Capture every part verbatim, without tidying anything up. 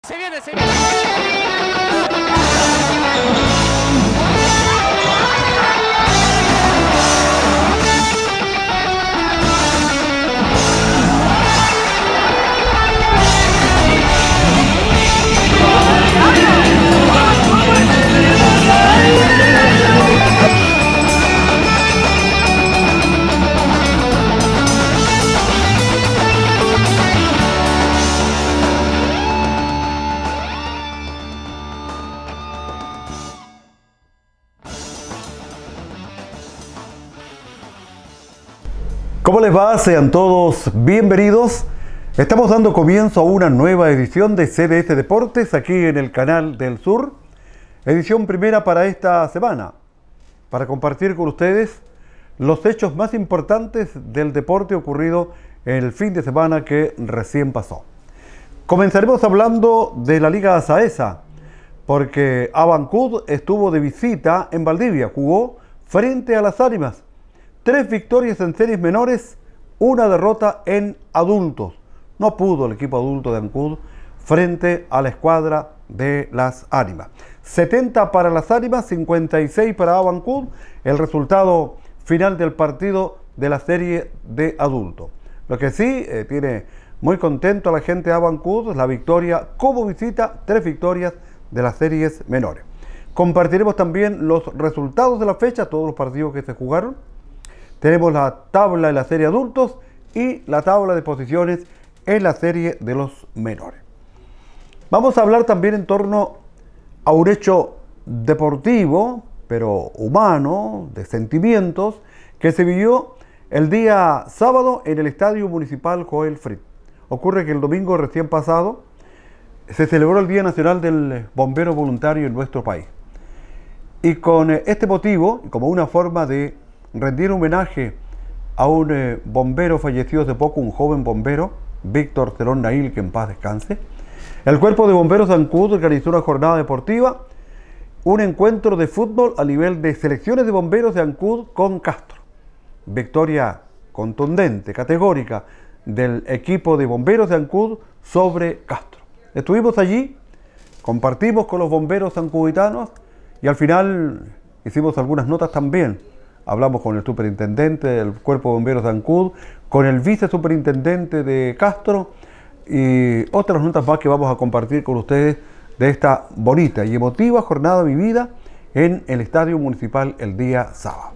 Se viene, se viene. ¿Cómo les va? Sean todos bienvenidos. Estamos dando comienzo a una nueva edición de C D S Deportes aquí en el Canal del Sur. Edición primera para esta semana, para compartir con ustedes los hechos más importantes del deporte ocurrido en el fin de semana que recién pasó. Comenzaremos hablando de la Liga Saesa, porque Abancud estuvo de visita en Valdivia, jugó frente a las Ánimas. Tres victorias en series menores, una derrota en adultos. No pudo el equipo adulto de Ancud frente a la escuadra de las Ánimas. setenta para las Ánimas, cincuenta y seis para Abancud, el resultado final del partido de la serie de adultos. Lo que sí eh, tiene muy contento a la gente de Abancud es la victoria como visita, tres victorias de las series menores. Compartiremos también los resultados de la fecha, todos los partidos que se jugaron. Tenemos la tabla de la serie adultos y la tabla de posiciones en la serie de los menores. Vamos a hablar también en torno a un hecho deportivo, pero humano, de sentimientos, que se vivió el día sábado en el Estadio Municipal Joel Fritz. Ocurre que el domingo recién pasado se celebró el Día Nacional del Bombero Voluntario en nuestro país. Y con este motivo, como una forma de rendir homenaje a un eh, bombero fallecido hace poco, un joven bombero, Víctor Cerón Nail, que en paz descanse, el Cuerpo de Bomberos de Ancud organizó una jornada deportiva, un encuentro de fútbol a nivel de selecciones de bomberos de Ancud con Castro. Victoria contundente, categórica del equipo de bomberos de Ancud sobre Castro. Estuvimos allí, compartimos con los bomberos ancuditanos y al final hicimos algunas notas también. Hablamos con el superintendente del Cuerpo de Bomberos de Ancud, con el vicesuperintendente de Castro y otras notas más que vamos a compartir con ustedes de esta bonita y emotiva jornada vivida en el Estadio Municipal el día sábado.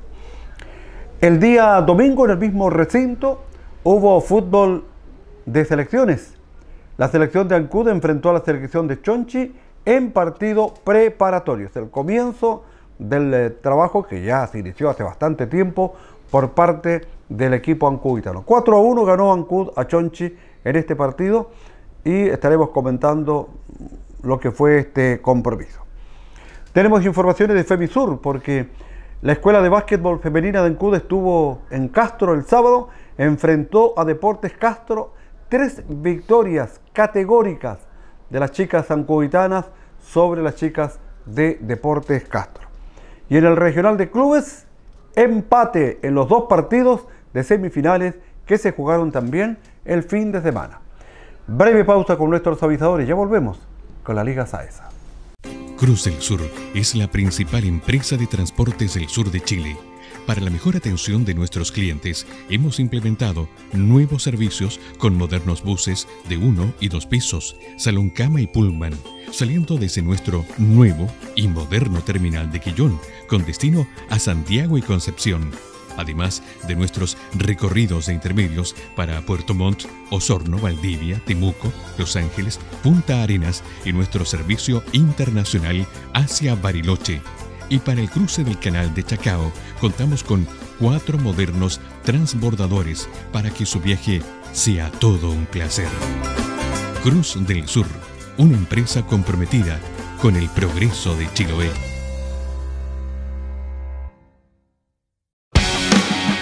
El día domingo en el mismo recinto hubo fútbol de selecciones. La selección de Ancud enfrentó a la selección de Chonchi en partido preparatorio. Es el comienzo del eh, trabajo que ya se inició hace bastante tiempo por parte del equipo ancuditano. cuatro a uno ganó Ancud a Chonchi en este partido y estaremos comentando lo que fue este compromiso. Tenemos informaciones de Femisur porque la Escuela de Básquetbol Femenina de Ancud estuvo en Castro el sábado, enfrentó a Deportes Castro, tres victorias categóricas de las chicas ancuditanas sobre las chicas de Deportes Castro. Y en el regional de clubes, empate en los dos partidos de semifinales que se jugaron también el fin de semana. Breve pausa con nuestros avisadores, ya volvemos con la Liga Saesa. Cruz del Sur es la principal empresa de transportes del sur de Chile. Para la mejor atención de nuestros clientes, hemos implementado nuevos servicios con modernos buses de uno y dos pisos, salón cama y pullman, saliendo desde nuestro nuevo y moderno terminal de Quillón, con destino a Santiago y Concepción. Además de nuestros recorridos de intermedios para Puerto Montt, Osorno, Valdivia, Temuco, Los Ángeles, Punta Arenas y nuestro servicio internacional hacia Bariloche. Y para el cruce del canal de Chacao, contamos con cuatro modernos transbordadores para que su viaje sea todo un placer. Cruz del Sur, una empresa comprometida con el progreso de Chiloé.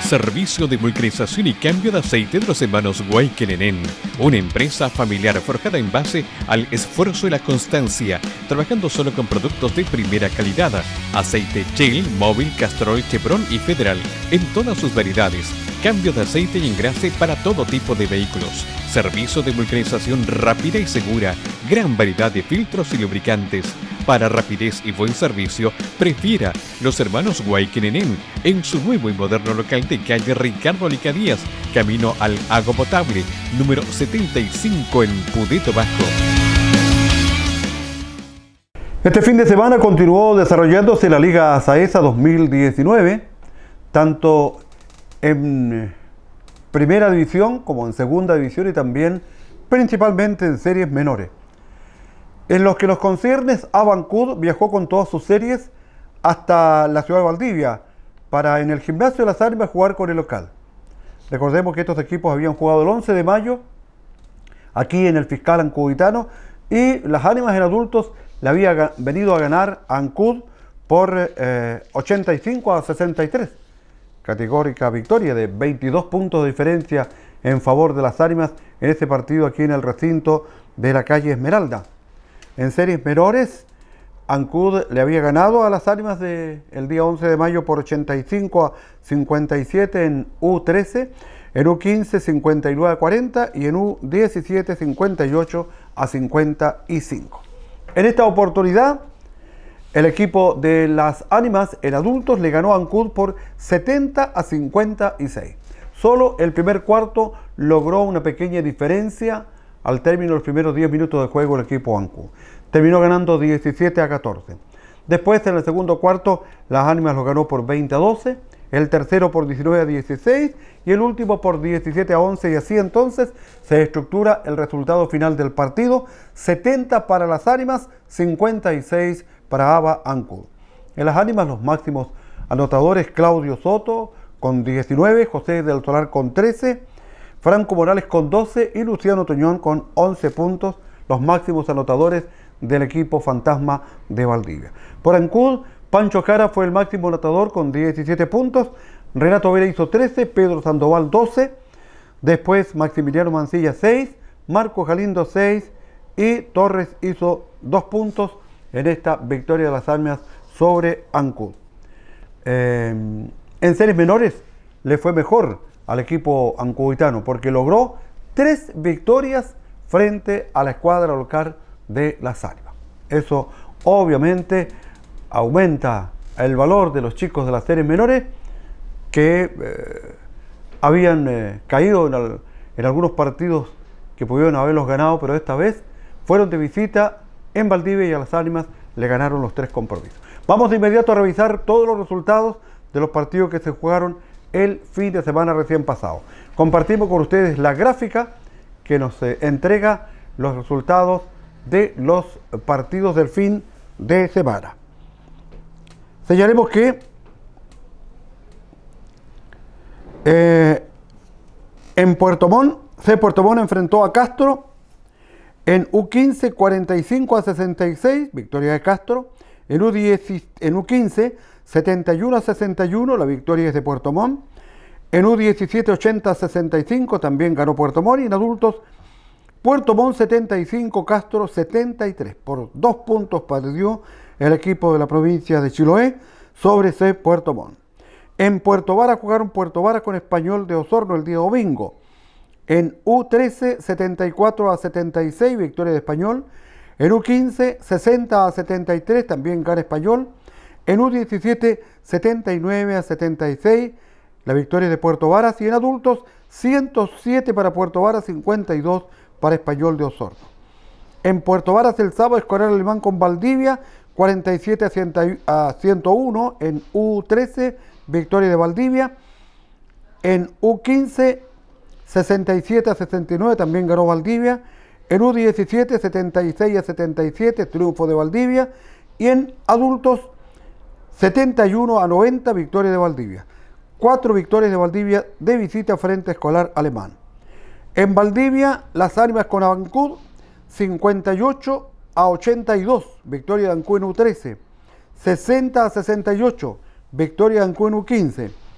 Servicio de vulcanización y cambio de aceite de los hermanos Guayquenenén, una empresa familiar forjada en base al esfuerzo y la constancia, trabajando solo con productos de primera calidad, aceite Shell, Móvil, Castrol, Chevron y Federal, en todas sus variedades, cambio de aceite y engrase para todo tipo de vehículos, servicio de vulcanización rápida y segura, gran variedad de filtros y lubricantes. Para rapidez y buen servicio, prefiera los hermanos Guayquenenén en su nuevo y moderno local de calle Ricardo Lica Díaz, camino al Agua Potable, número setenta y cinco en Pudeto Bajo. Este fin de semana continuó desarrollándose la Liga Saesa dos mil diecinueve, tanto en primera división como en segunda división y también principalmente en series menores. En los que nos concierne, Abancud viajó con todas sus series hasta la ciudad de Valdivia para en el Gimnasio de las Ánimas jugar con el local. Recordemos que estos equipos habían jugado el once de mayo aquí en el Fiscal Ancuditano y las Ánimas en adultos le había venido a ganar a Ancud por eh, ochenta y cinco a sesenta y tres. Categórica victoria de veintidós puntos de diferencia en favor de las Ánimas en este partido aquí en el recinto de la calle Esmeralda. En series menores, Ancud le había ganado a las Ánimas de, el día once de mayo por ochenta y cinco a cincuenta y siete en U trece, en U quince cincuenta y nueve a cuarenta y en U diecisiete cincuenta y ocho a cincuenta y cinco. En esta oportunidad, el equipo de las Ánimas en adultos le ganó a Ancud por setenta a cincuenta y seis. Solo el primer cuarto logró una pequeña diferencia. Al término de los primeros diez minutos de juego, el equipo Ancud terminó ganando diecisiete a catorce. Después, en el segundo cuarto, las Ánimas lo ganó por veinte a doce, el tercero por diecinueve a dieciséis y el último por diecisiete a once. Y así entonces se estructura el resultado final del partido: setenta para las Ánimas, cincuenta y seis para Aba Ancud. En las Ánimas, los máximos anotadores: Claudio Soto con diecinueve, José del Solar con trece, Franco Morales con doce y Luciano Toñón con once puntos, los máximos anotadores del equipo fantasma de Valdivia. Por Ancud, Pancho Jara fue el máximo anotador con diecisiete puntos, Renato Vera hizo trece, Pedro Sandoval doce, después Maximiliano Mancilla seis, Marco Galindo seis y Torres hizo dos puntos en esta victoria de las Ánimas sobre Ancud. Eh, en series menores le fue mejor al equipo ancuditano porque logró tres victorias frente a la escuadra local de las Ánimas. Eso obviamente aumenta el valor de los chicos de las series menores que eh, habían eh, caído en, el, en algunos partidos que pudieron haberlos ganado, pero esta vez fueron de visita en Valdivia y a las Ánimas le ganaron los tres compromisos. Vamos de inmediato a revisar todos los resultados de los partidos que se jugaron el fin de semana recién pasado. Compartimos con ustedes la gráfica que nos eh, entrega los resultados de los partidos del fin de semana. Señalemos que eh, en Puerto Montt, C. Puerto Montt enfrentó a Castro en U quince cuarenta y cinco a sesenta y seis, victoria de Castro. En U diez, en U quince setenta y uno a sesenta y uno, la victoria es de Puerto Montt. En U diecisiete ochenta a sesenta y cinco también ganó Puerto Montt. Y en adultos, Puerto Montt setenta y cinco, Castro setenta y tres. Por dos puntos perdió el equipo de la provincia de Chiloé sobre C. Puerto Montt. En Puerto Vara jugaron Puerto Vara con Español de Osorno el día domingo. En U trece setenta y cuatro a setenta y seis, victoria de Español. En U quince sesenta a setenta y tres, también gana Español. En U diecisiete setenta y nueve a setenta y seis, la victoria de Puerto Varas. Y en adultos ciento siete para Puerto Varas, cincuenta y dos para Español de Osorno. En Puerto Varas el sábado, Escolar Alemán con Valdivia, cuarenta y siete a ciento uno. En U trece, victoria de Valdivia. En U quince, sesenta y siete a sesenta y nueve, también ganó Valdivia. En U diecisiete, setenta y seis a setenta y siete, triunfo de Valdivia. Y en adultos, setenta y uno a noventa, victoria de Valdivia. Cuatro victorias de Valdivia de visita frente a Escolar Alemán. En Valdivia, las Ánimas con Abancud, cincuenta y ocho a ochenta y dos, victoria de Ancud en U trece. sesenta a sesenta y ocho, victoria de Ancud en U quince.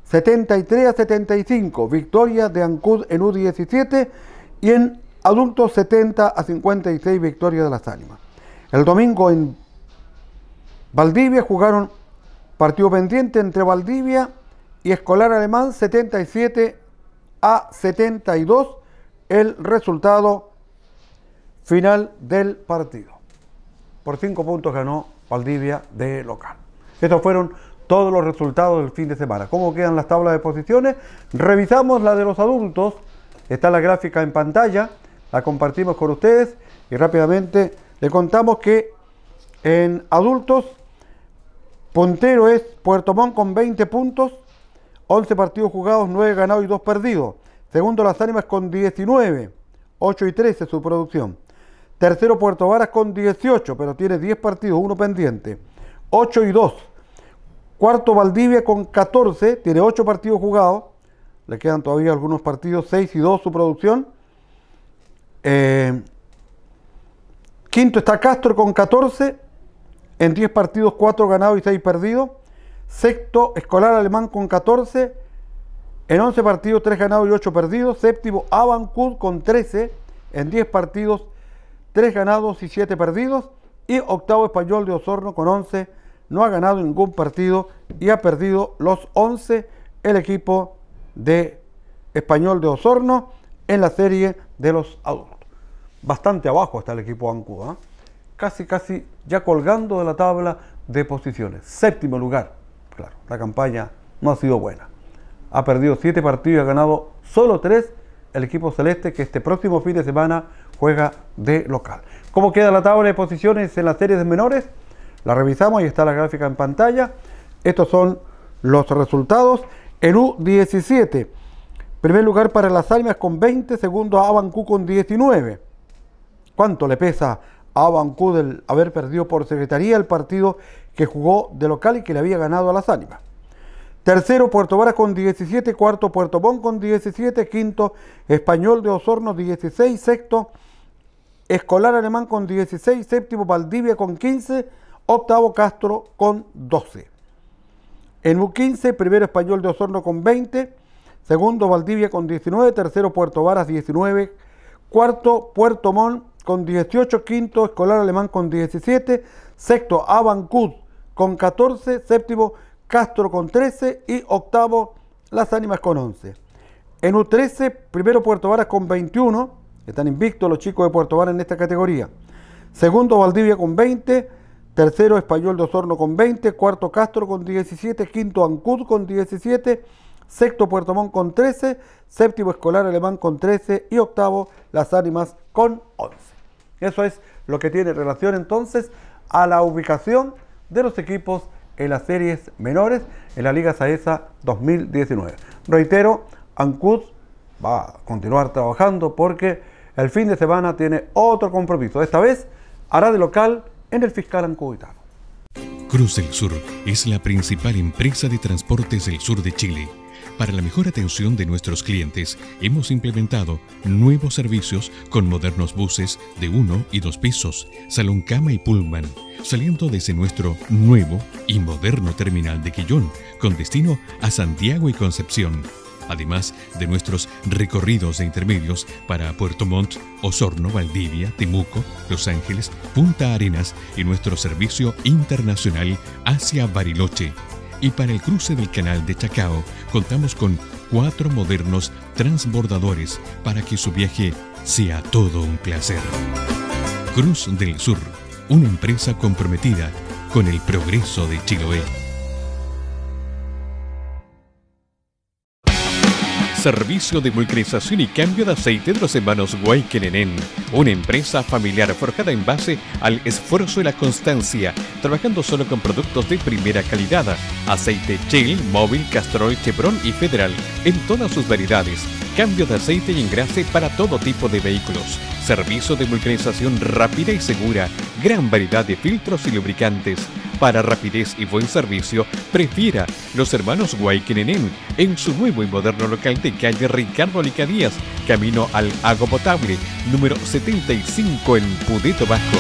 setenta y tres a setenta y cinco, victoria de Ancud en U diecisiete, y en adultos setenta a cincuenta y seis, victoria de Las Ánimas. El domingo en Valdivia jugaron partido pendiente entre Valdivia y Escolar Alemán, setenta y siete a setenta y dos, el resultado final del partido. Por cinco puntos ganó Valdivia de local. Estos fueron todos los resultados del fin de semana. ¿Cómo quedan las tablas de posiciones? Revisamos la de los adultos. Está la gráfica en pantalla. La compartimos con ustedes y rápidamente le contamos que en adultos puntero es Puerto Montt con veinte puntos, once partidos jugados, nueve ganados y dos perdidos. Segundo Las Ánimas con diecinueve, ocho y trece su producción. Tercero Puerto Varas con dieciocho, pero tiene diez partidos, uno pendiente, ocho y dos. Cuarto Valdivia con catorce, tiene ocho partidos jugados, le quedan todavía algunos partidos, seis y dos su producción. Eh, quinto está Castro con catorce, en diez partidos, cuatro ganados y seis perdidos. Sexto Escolar Alemán con catorce, en once partidos, tres ganados y ocho perdidos. Séptimo Abancud con trece, en diez partidos, tres ganados y siete perdidos. Y octavo Español de Osorno con once, no ha ganado ningún partido y ha perdido los once el equipo de Español de Osorno en la serie de los adultos. Bastante abajo está el equipo Abancud, ¿eh? Casi, casi ya colgando de la tabla de posiciones. Séptimo lugar. Claro, la campaña no ha sido buena. Ha perdido siete partidos y ha ganado solo tres el equipo celeste, que este próximo fin de semana juega de local. ¿Cómo queda la tabla de posiciones en las series de menores? La revisamos y está la gráfica en pantalla. Estos son los resultados. En U diecisiete, primer lugar para Las Ánimas con veinte, segundo Abancud con diecinueve. ¿Cuánto le pesa a Abancud el haber perdido por secretaría el partido que jugó de local y que le había ganado a Las Ánimas? Tercero Puerto Varas con diecisiete, cuarto Puerto Montt con diecisiete, quinto Español de Osorno dieciséis, sexto Escolar Alemán con dieciséis, séptimo Valdivia con quince, octavo Castro con doce. En U quince, primero Español de Osorno con veinte, segundo Valdivia con diecinueve, tercero Puerto Varas diecinueve, cuarto Puerto Montt con dieciocho, quinto Escolar Alemán con diecisiete, sexto Abancud con catorce, séptimo Castro con trece y octavo Las Ánimas con once. En U trece, primero Puerto Varas con veintiuno, están invictos los chicos de Puerto Varas en esta categoría. Segundo Valdivia con veinte, tercero Español de Osorno con veinte, cuarto Castro con diecisiete, quinto Ancud con diecisiete, sexto Puerto Montt con trece, séptimo Escolar Alemán con trece y octavo Las Ánimas con once. Eso es lo que tiene relación entonces a la ubicación de los equipos en las series menores en la Liga Saesa dos mil diecinueve. Reitero, Ancud va a continuar trabajando porque el fin de semana tiene otro compromiso. Esta vez hará de local en el Fiscal Ancuditano. Cruz del Sur es la principal empresa de transportes del sur de Chile. Para la mejor atención de nuestros clientes, hemos implementado nuevos servicios con modernos buses de uno y dos pisos, salón cama y pullman, saliendo desde nuestro nuevo y moderno terminal de Quillón, con destino a Santiago y Concepción. Además de nuestros recorridos de intermedios para Puerto Montt, Osorno, Valdivia, Temuco, Los Ángeles, Punta Arenas y nuestro servicio internacional hacia Bariloche. Y para el cruce del canal de Chacao, contamos con cuatro modernos transbordadores para que su viaje sea todo un placer. Cruz del Sur, una empresa comprometida con el progreso de Chiloé. Servicio de vulcanización y cambio de aceite de los hermanos Guayquenenén, una empresa familiar forjada en base al esfuerzo y la constancia, trabajando solo con productos de primera calidad, aceite Shell, Móvil, Castrol, Chevron y Federal, en todas sus variedades, cambio de aceite y engrase para todo tipo de vehículos, servicio de vulcanización rápida y segura, gran variedad de filtros y lubricantes. Para rapidez y buen servicio, prefiera los hermanos Guayquenenén en su nuevo y moderno local de calle Ricardo Lica Díaz, camino al Agua Potable, número setenta y cinco en Pudeto Vasco.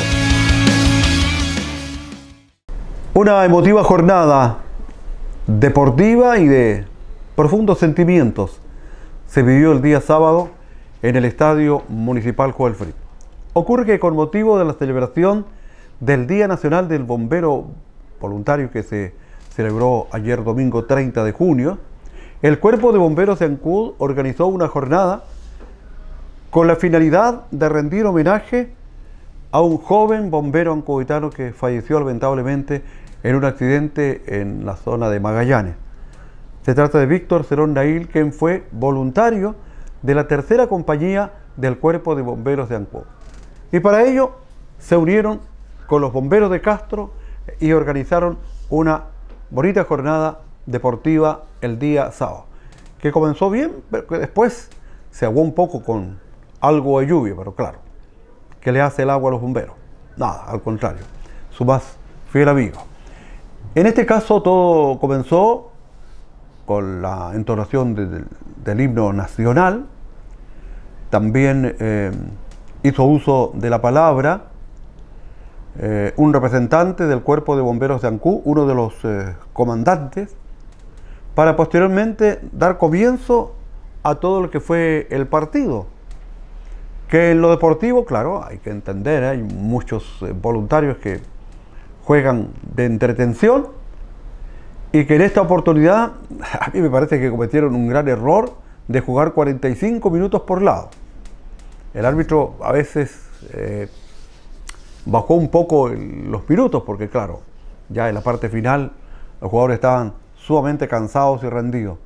Una emotiva jornada deportiva y de profundos sentimientos se vivió el día sábado en el Estadio Municipal Joel Frit. Ocurre que con motivo de la celebración del Día Nacional del Bombero Voluntario que se celebró ayer domingo treinta de junio, el Cuerpo de Bomberos de Ancud organizó una jornada con la finalidad de rendir homenaje a un joven bombero ancuditano que falleció lamentablemente en un accidente en la zona de Magallanes. Se trata de Víctor Cerón Nail, quien fue voluntario de la tercera compañía del Cuerpo de Bomberos de Ancud. Y para ello se unieron con los bomberos de Castro y organizaron una bonita jornada deportiva el día sábado, que comenzó bien, pero que después se aguó un poco con algo de lluvia, pero claro, ¿qué le hace el agua a los bomberos? Nada, al contrario, su más fiel amigo. En este caso todo comenzó con la entonación de, de, del himno nacional. También eh, hizo uso de la palabra eh, un representante del Cuerpo de Bomberos de Ancud, uno de los eh, comandantes, para posteriormente dar comienzo a todo lo que fue el partido. Que en lo deportivo, claro, hay que entender, ¿eh? Hay muchos eh, voluntarios que juegan de entretención y que en esta oportunidad a mí me parece que cometieron un gran error de jugar cuarenta y cinco minutos por lado. El árbitro a veces eh, bajó un poco el, los minutos porque claro, ya en la parte final los jugadores estaban sumamente cansados y rendidos.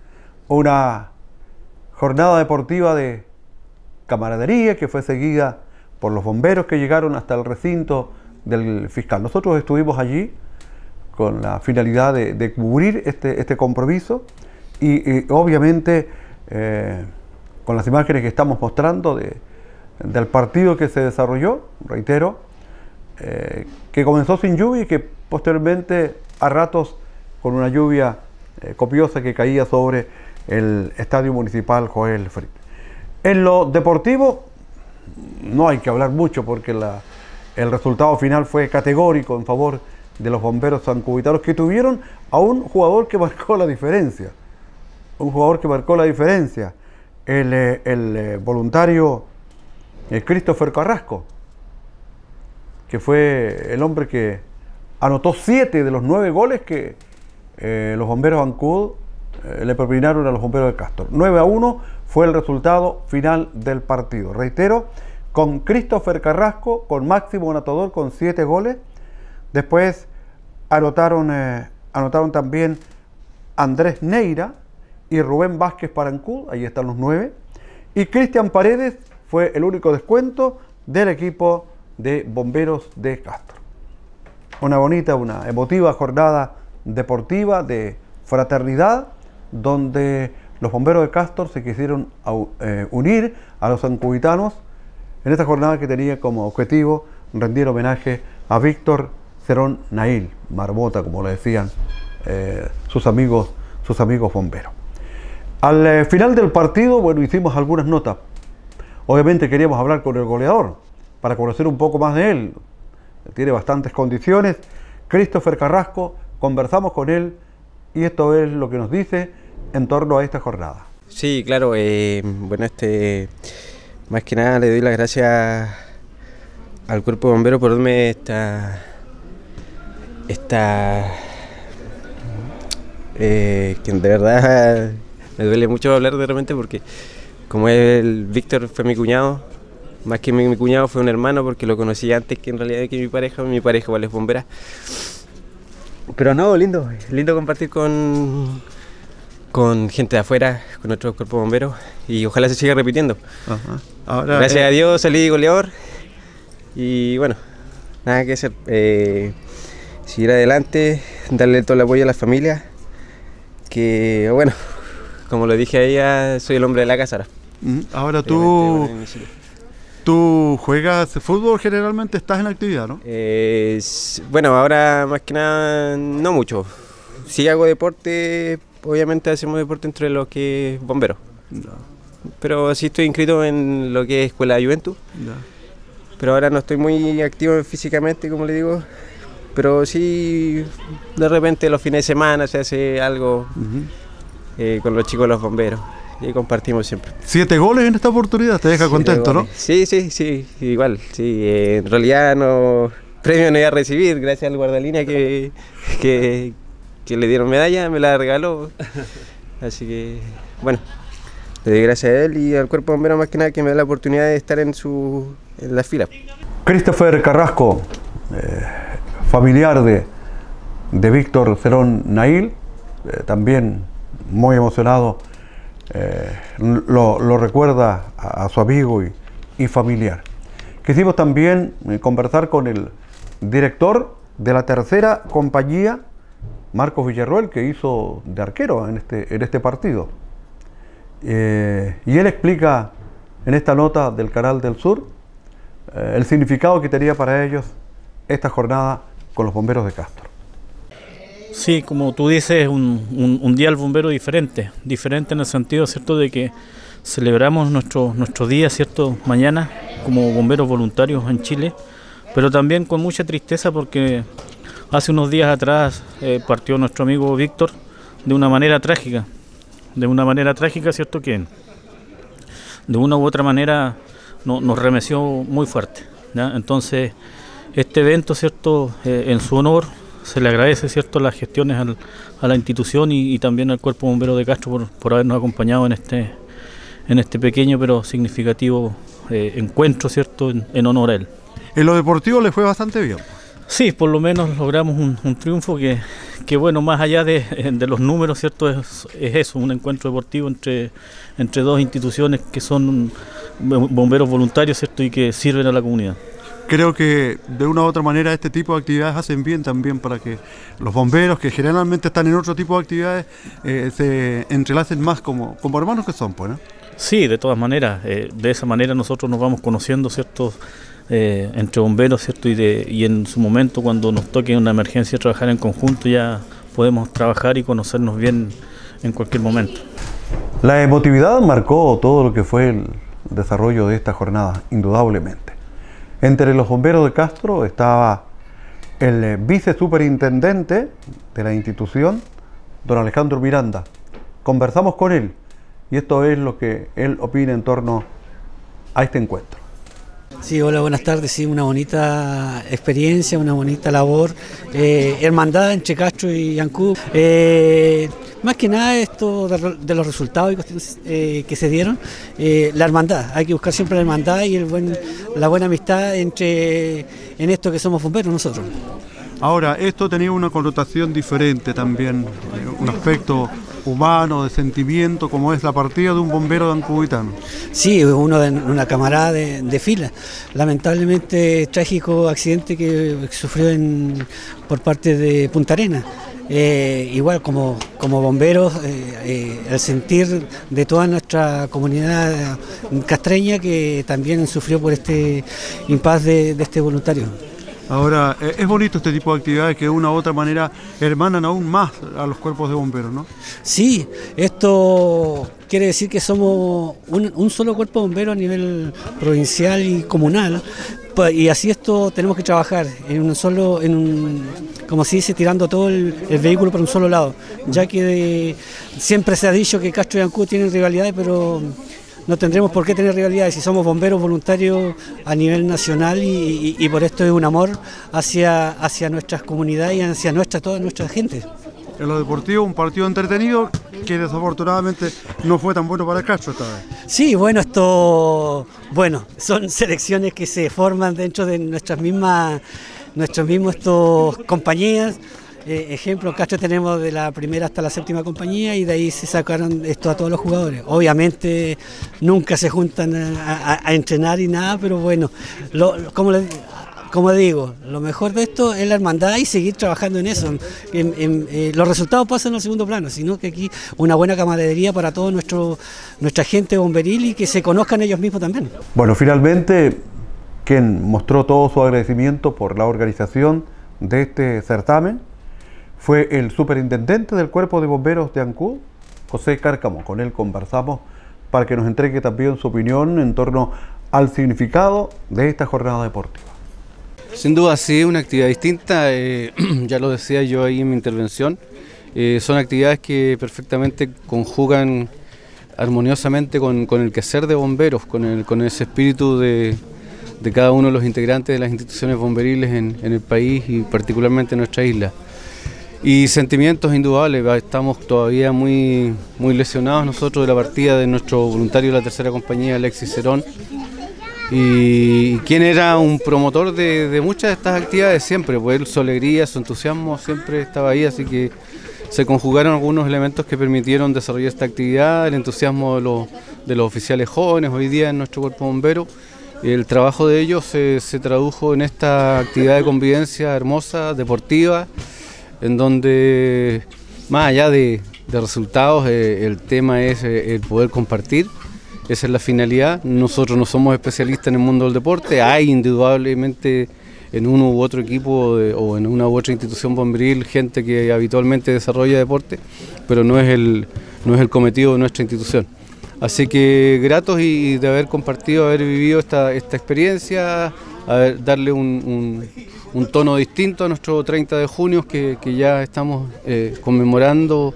Una jornada deportiva de camaradería que fue seguida por los bomberos que llegaron hasta el recinto del fiscal. Nosotros estuvimos allí con la finalidad de, de cubrir este, este compromiso y, y obviamente eh, con las imágenes que estamos mostrando de, del partido que se desarrolló, reitero, eh, que comenzó sin lluvia y que posteriormente a ratos con una lluvia eh, copiosa que caía sobre el Estadio Municipal Joel Frit. En lo deportivo no hay que hablar mucho porque la, el resultado final fue categórico en favor de los bomberos ancuditanos, que tuvieron a un jugador que marcó la diferencia. Un jugador que marcó la diferencia. El, el, el voluntario el Christopher Carrasco, que fue el hombre que anotó siete de los nueve goles que eh, los bomberos Ancud eh, le propinaron a los bomberos de Castro. nueve a uno fue el resultado final del partido. Reitero, con Christopher Carrasco, con máximo anotador, con siete goles. Después anotaron, eh, anotaron también Andrés Neira y Rubén Vázquez para Ancud, ahí están los nueve. Y Cristian Paredes fue el único descuento del equipo de bomberos de Castro. Una bonita, una emotiva jornada deportiva de fraternidad, donde los bomberos de Castro se quisieron eh, unir a los ancuditanos en esta jornada que tenía como objetivo rendir homenaje a Víctor Cerón Nail, Marmota, como le decían eh, sus amigos, sus amigos bomberos. Al eh, final del partido, bueno, hicimos algunas notas. Obviamente queríamos hablar con el goleador para conocer un poco más de él. Tiene bastantes condiciones. Christopher Carrasco, conversamos con él y esto es lo que nos dice en torno a esta jornada. Sí, claro, eh, bueno, este, más que nada le doy las gracias al Cuerpo de Bomberos por darme esta, esta, eh, que de verdad me duele mucho hablar de repente porque como el Víctor fue mi cuñado, más que mi, mi cuñado fue un hermano porque lo conocí antes que en realidad que mi pareja, mi pareja igual es bombera. Pero no, lindo, lindo compartir con, con gente de afuera, con nuestro cuerpo de bomberos y ojalá se siga repitiendo. Ajá. Ahora, Gracias eh... a Dios salí goleador y bueno, nada que hacer, eh, seguir adelante, darle todo el apoyo a la familia, que bueno, como lo dije a ella, soy el hombre de la casa ahora. Ahora tú... ¿Tú juegas fútbol? Generalmente estás en actividad, ¿no? Eh, bueno, ahora más que nada no mucho. Sí hago deporte, obviamente hacemos deporte entre los que es bomberos. No. Pero sí estoy inscrito en lo que es Escuela de Juventud. No. Pero ahora no estoy muy activo físicamente, como le digo. Pero sí, de repente los fines de semana se hace algo. Uh-huh. eh, con los chicos de los bomberos y compartimos siempre. Siete goles en esta oportunidad, te deja Siete contento, goles. ¿no? Sí, sí, sí, igual, sí. Eh, en realidad no premio no iba a recibir, gracias al guardalínea que, que, que le dieron medalla, me la regaló. Así que, bueno, le doy gracias a él y al cuerpo bombero más que nada que me da la oportunidad de estar en su en la fila. Christopher Carrasco, eh, familiar de, de Víctor Cerón Nail, eh, también muy emocionado, eh, lo, lo recuerda a, a su amigo y, y familiar. Quisimos también eh, conversar con el director de la tercera compañía, Marcos Villarroel, que hizo de arquero en este, en este partido. Eh, y él explica en esta nota del Canal del Sur eh, el significado que tenía para ellos esta jornada con los bomberos de Castro. Sí, como tú dices, un, un, un día al bombero diferente, diferente en el sentido, ¿cierto?, de que celebramos nuestro, nuestro día, ¿cierto?, mañana como bomberos voluntarios en Chile, pero también con mucha tristeza porque hace unos días atrás eh, partió nuestro amigo Víctor de una manera trágica, de una manera trágica, ¿cierto?, que de una u otra manera no, nos remeció muy fuerte, ¿ya? Entonces, este evento, ¿cierto?, eh, en su honor, se le agradece, ¿cierto?, las gestiones al, a la institución y, y también al Cuerpo Bombero de Castro por, por habernos acompañado en este, en este pequeño pero significativo eh, encuentro, ¿cierto?, en, en honor a él. En lo deportivo le fue bastante bien. Sí, por lo menos logramos un, un triunfo que, que, bueno, más allá de, de los números, ¿cierto?, es, es eso, un encuentro deportivo entre, entre dos instituciones que son bomberos voluntarios, ¿cierto?, y que sirven a la comunidad. Creo que de una u otra manera este tipo de actividades hacen bien también para que los bomberos, que generalmente están en otro tipo de actividades, eh, se entrelacen más como, como hermanos que son, pues, ¿no? Sí, de todas maneras, eh, de esa manera nosotros nos vamos conociendo, ¿cierto?, eh, entre bomberos, ¿cierto?, y, de, y en su momento cuando nos toque una emergencia trabajar en conjunto ya podemos trabajar y conocernos bien en cualquier momento. La emotividad marcó todo lo que fue el desarrollo de esta jornada, indudablemente. Entre los bomberos de Castro estaba el vicesuperintendente de la institución, don Alejandro Miranda. Conversamos con él y esto es lo que él opina en torno a este encuentro. Sí, hola, buenas tardes. Sí, una bonita experiencia, una bonita labor, eh, hermandad entre Castro y Ancud. Eh, más que nada esto de, de los resultados y cuestiones eh, que se dieron, eh, la hermandad. Hay que buscar siempre la hermandad y el buen, la buena amistad entre en esto que somos bomberos nosotros. Ahora, esto tenía una connotación diferente también, un aspecto humano, de sentimiento, como es la partida de un bombero de ancubitano. Sí, uno de una camarada de, de fila. Lamentablemente, trágico accidente que sufrió en, por parte de Punta Arenas. Eh, igual como, como bomberos, eh, eh, el sentir de toda nuestra comunidad castreña que también sufrió por este impas de, de este voluntario. Ahora, es bonito este tipo de actividades que de una u otra manera hermanan aún más a los cuerpos de bomberos, ¿no? Sí, esto quiere decir que somos un, un solo cuerpo de bomberos a nivel provincial y comunal, y así esto tenemos que trabajar en un solo, en un, como se dice, tirando todo el, el vehículo para un solo lado, ya que de, siempre se ha dicho que Castro y Ancud tienen rivalidades, pero no tendremos por qué tener rivalidades si somos bomberos voluntarios a nivel nacional y, y, y por esto es un amor hacia, hacia nuestras comunidades y hacia nuestra, toda nuestra gente. En lo deportivo, un partido entretenido que desafortunadamente no fue tan bueno para el Castro esta vez. Sí, bueno, esto, bueno, son selecciones que se forman dentro de nuestras mismas, nuestros mismos estos compañías. Eh, ejemplo, en Castro tenemos de la primera hasta la séptima compañía y de ahí se sacaron esto a todos los jugadores. Obviamente nunca se juntan a, a, a entrenar y nada, pero bueno, lo, como, le, como digo, lo mejor de esto es la hermandad y seguir trabajando en eso. En, en, eh, los resultados pasan al segundo plano, sino que aquí una buena camaradería para toda nuestra gente bomberil y que se conozcan ellos mismos también. Bueno, finalmente, quien mostró todo su agradecimiento por la organización de este certamen fue el superintendente del Cuerpo de Bomberos de Ancud, José Cárcamo. Con él conversamos para que nos entregue también su opinión en torno al significado de esta jornada deportiva. Sin duda sí, una actividad distinta, eh, ya lo decía yo ahí en mi intervención, Eh, son actividades que perfectamente conjugan armoniosamente con, con el quehacer de bomberos, con, el, con ese espíritu de, de cada uno de los integrantes de las instituciones bomberiles en, en el país y particularmente en nuestra isla. Y sentimientos indudables, estamos todavía muy, muy lesionados nosotros de la partida de nuestro voluntario de la tercera compañía, Alexis Cerón, y quien era un promotor de, de muchas de estas actividades siempre, pues él, su alegría, su entusiasmo siempre estaba ahí, así que se conjugaron algunos elementos que permitieron desarrollar esta actividad, el entusiasmo de los, de los oficiales jóvenes hoy día en nuestro cuerpo bombero. El trabajo de ellos se, se tradujo en esta actividad de convivencia hermosa, deportiva, en donde más allá de, de resultados eh, el tema es eh, el poder compartir, esa es la finalidad. Nosotros no somos especialistas en el mundo del deporte, hay indudablemente en uno u otro equipo de, o en una u otra institución bomberil gente que habitualmente desarrolla deporte, pero no es el, no es el cometido de nuestra institución. Así que gratos y de haber compartido, haber vivido esta, esta experiencia, a ver, darle un, un, un tono distinto a nuestro treinta de junio que, que ya estamos eh, conmemorando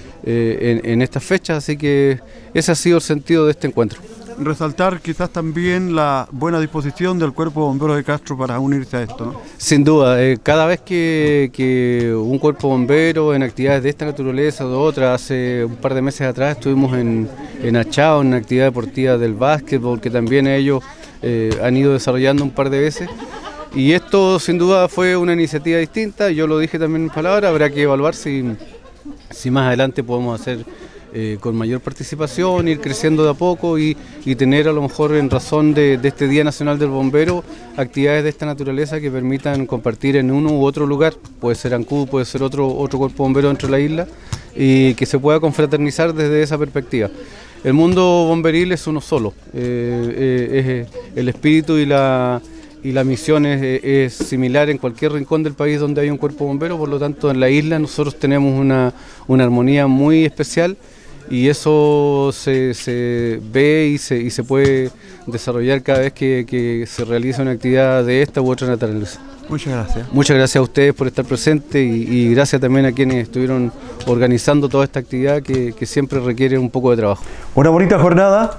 eh, en, en estas fechas, así que ese ha sido el sentido de este encuentro. Resaltar quizás también la buena disposición del Cuerpo de Bomberos de Castro para unirse a esto, ¿no? Sin duda, eh, cada vez que, que un cuerpo bombero en actividades de esta naturaleza o de otra, hace un par de meses atrás estuvimos en, en Achao, en una actividad deportiva del básquetbol, que también ellos eh, han ido desarrollando un par de veces, y esto sin duda fue una iniciativa distinta, yo lo dije también en palabras, habrá que evaluar si, si más adelante podemos hacer Eh, con mayor participación, ir creciendo de a poco y, y tener a lo mejor en razón de, de este Día Nacional del Bombero actividades de esta naturaleza que permitan compartir en uno u otro lugar, puede ser Ancud, puede ser otro, otro cuerpo bombero dentro de la isla, y que se pueda confraternizar desde esa perspectiva. El mundo bomberil es uno solo, eh, eh, es el espíritu y la, y la misión es, es similar en cualquier rincón del país donde hay un cuerpo bombero, por lo tanto en la isla nosotros tenemos una, una armonía muy especial, y eso se, se ve y se, y se puede desarrollar cada vez que, que se realiza una actividad de esta u otra naturaleza. Muchas gracias. Muchas gracias a ustedes por estar presentes y, y gracias también a quienes estuvieron organizando toda esta actividad que, que siempre requiere un poco de trabajo. Una bonita jornada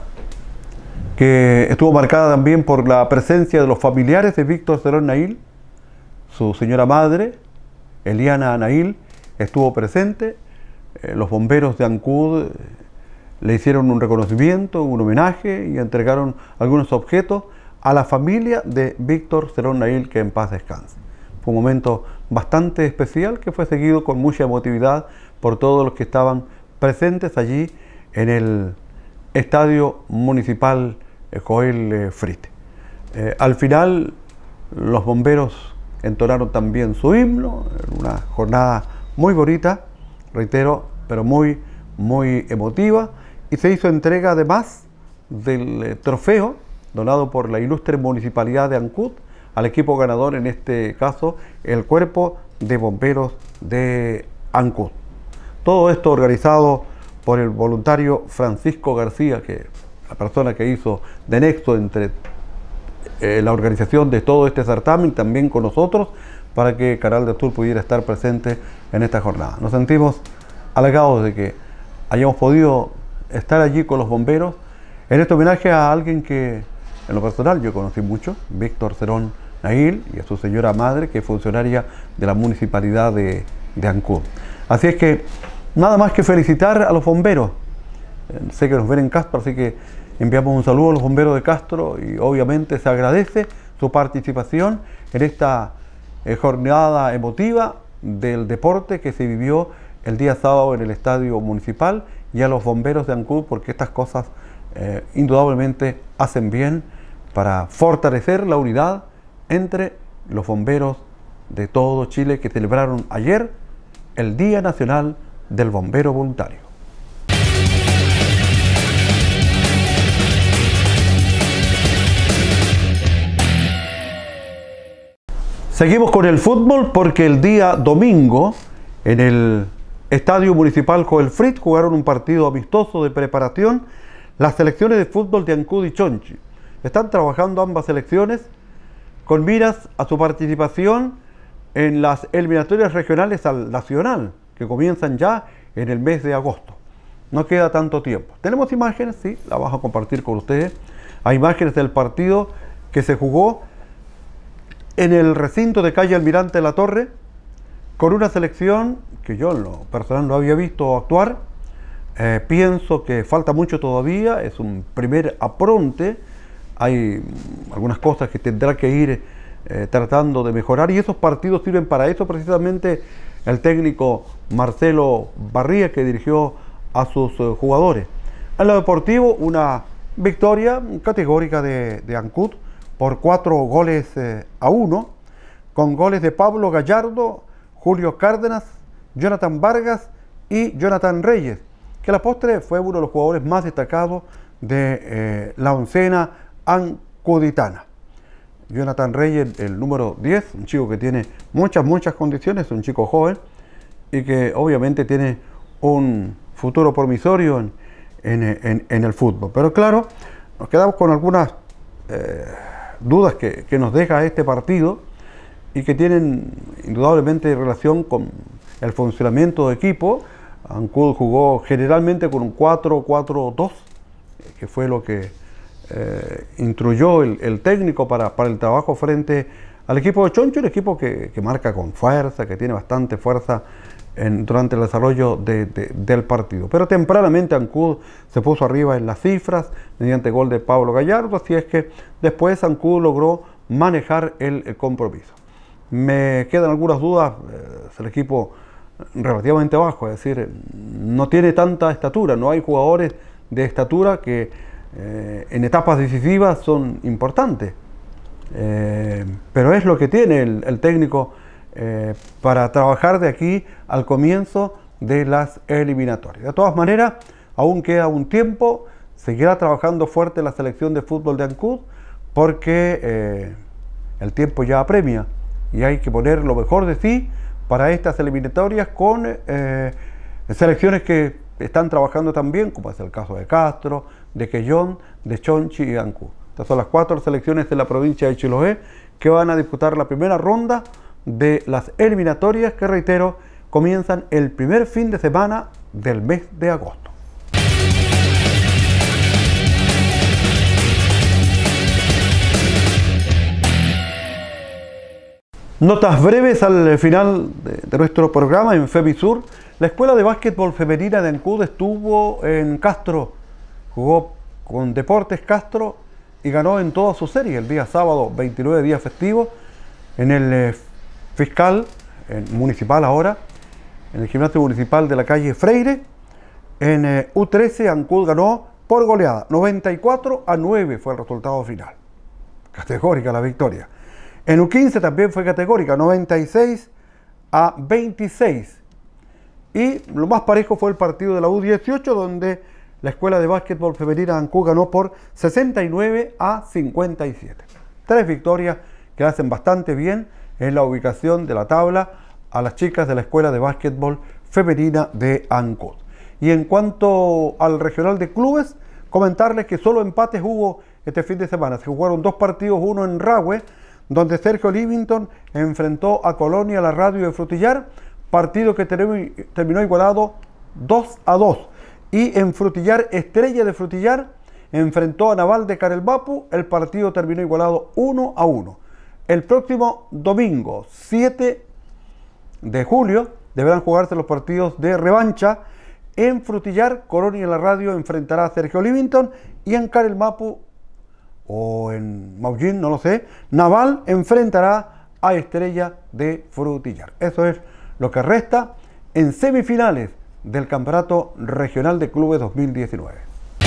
que estuvo marcada también por la presencia de los familiares de Víctor Cerón Nail. Su señora madre, Eliana Nail, estuvo presente. Los bomberos de Ancud le hicieron un reconocimiento, un homenaje y entregaron algunos objetos a la familia de Víctor Cerón Nail, que en paz descanse. Fue un momento bastante especial que fue seguido con mucha emotividad por todos los que estaban presentes allí en el Estadio Municipal Joel Frite. Eh, al final los bomberos entonaron también su himno, en una jornada muy bonita, reitero, pero muy, muy emotiva, y se hizo entrega además del eh, trofeo donado por la ilustre Municipalidad de Ancud al equipo ganador, en este caso el Cuerpo de Bomberos de Ancud. Todo esto organizado por el voluntario Francisco García, que la persona que hizo de nexo entre eh, la organización de todo este certamen, también con nosotros, para que Canal del Sur pudiera estar presente en esta jornada. Nos sentimos halagados de que hayamos podido estar allí con los bomberos en este homenaje a alguien que en lo personal yo conocí mucho, Víctor Cerón Nail, y a su señora madre, que es funcionaria de la Municipalidad de, de Ancud. Así es que nada más que felicitar a los bomberos. Eh, sé que nos ven en Castro, así que enviamos un saludo a los bomberos de Castro y obviamente se agradece su participación en esta eh, jornada emotiva del deporte que se vivió el día sábado en el Estadio Municipal, y a los bomberos de Ancud, porque estas cosas eh, indudablemente hacen bien para fortalecer la unidad entre los bomberos de todo Chile, que celebraron ayer el Día Nacional del Bombero Voluntario. Seguimos con el fútbol, porque el día domingo en el Estadio Municipal Joel Frite jugaron un partido amistoso de preparación las selecciones de fútbol de Ancud y Chonchi. Están trabajando ambas selecciones con miras a su participación en las eliminatorias regionales al nacional, que comienzan ya en el mes de agosto. No queda tanto tiempo. Tenemos imágenes, sí, las vamos a compartir con ustedes. Hay imágenes del partido que se jugó en el recinto de calle Almirante La Torre, con una selección que yo en lo personal no había visto actuar. Eh, pienso que falta mucho todavía, es un primer apronte, hay algunas cosas que tendrá que ir eh, tratando de mejorar, y esos partidos sirven para eso. Precisamente el técnico Marcelo Barría, que dirigió a sus eh, jugadores. En lo deportivo, una victoria categórica de, de Ancud por cuatro goles eh, a uno, con goles de Pablo Gallardo, Julio Cárdenas, Jonathan Vargas y Jonathan Reyes, que a la postre fue uno de los jugadores más destacados de eh, la oncena ancuditana. Jonathan Reyes, el número diez, un chico que tiene muchas, muchas condiciones, un chico joven y que obviamente tiene un futuro promisorio en, en, en, en el fútbol. Pero claro, nos quedamos con algunas eh, dudas que, que nos deja este partido y que tienen indudablemente relación con el funcionamiento de equipo. Ancud jugó generalmente con un cuatro cuatro dos, que fue lo que eh, instruyó el, el técnico para, para el trabajo frente al equipo de Choncho, un equipo que, que marca con fuerza, que tiene bastante fuerza en, durante el desarrollo de, de, del partido. Pero tempranamente Ancud se puso arriba en las cifras mediante gol de Pablo Gallardo, así es que después Ancud logró manejar el, el compromiso. Me quedan algunas dudas, eh, es el equipo relativamente bajo, es decir, no tiene tanta estatura, no hay jugadores de estatura que eh, en etapas decisivas son importantes, eh, pero es lo que tiene el, el técnico eh, para trabajar de aquí al comienzo de las eliminatorias. De todas maneras, aún queda un tiempo, seguirá trabajando fuerte la selección de fútbol de Ancud, porque eh, el tiempo ya apremia y hay que poner lo mejor de sí para estas eliminatorias con eh, selecciones que están trabajando también, como es el caso de Castro, de Quellón, de Chonchi y Ancud. Estas son las cuatro selecciones de la provincia de Chiloé que van a disputar la primera ronda de las eliminatorias que, reitero, comienzan el primer fin de semana del mes de agosto. Notas breves al final de, de nuestro programa en FEMISUR. La Escuela de Básquetbol Femenina de Ancud estuvo en Castro, jugó con Deportes Castro y ganó en toda su serie el día sábado, veintinueve, día festivo, en el eh, fiscal en municipal ahora, en el gimnasio municipal de la calle Freire. En eh, U trece Ancud ganó por goleada, noventa y cuatro a nueve fue el resultado final. Categórica la victoria. En U quince también fue categórica, noventa y seis a veintiséis. Y lo más parejo fue el partido de la U dieciocho, donde la Escuela de Básquetbol Femenina de Ancud ganó por sesenta y nueve a cincuenta y siete. Tres victorias que hacen bastante bien en la ubicación de la tabla a las chicas de la Escuela de Básquetbol Femenina de Ancud. Y en cuanto al regional de clubes, comentarles que solo empates hubo este fin de semana. Se jugaron dos partidos, uno en Rahue, donde Sergio Livington enfrentó a Colonia La Radio de Frutillar, partido que terminó igualado dos a dos. Y en Frutillar, Estrella de Frutillar enfrentó a Naval de Carelbapu, el partido terminó igualado uno a uno. El próximo domingo, siete de julio, deberán jugarse los partidos de revancha. En Frutillar, Colonia La Radio enfrentará a Sergio Livington, y en Carelbapu o en Maullín, no lo sé, Naval enfrentará a Estrella de Frutillar. Eso es lo que resta en semifinales del Campeonato Regional de Clubes dos mil diecinueve.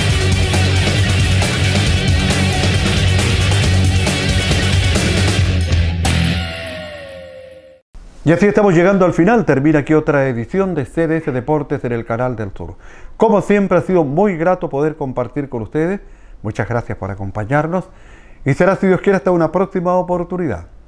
Y así estamos llegando al final. Termina aquí otra edición de C D S Deportes en el Canal del Sur. Como siempre, ha sido muy grato poder compartir con ustedes. Muchas gracias por acompañarnos y será, si Dios quiere, hasta una próxima oportunidad.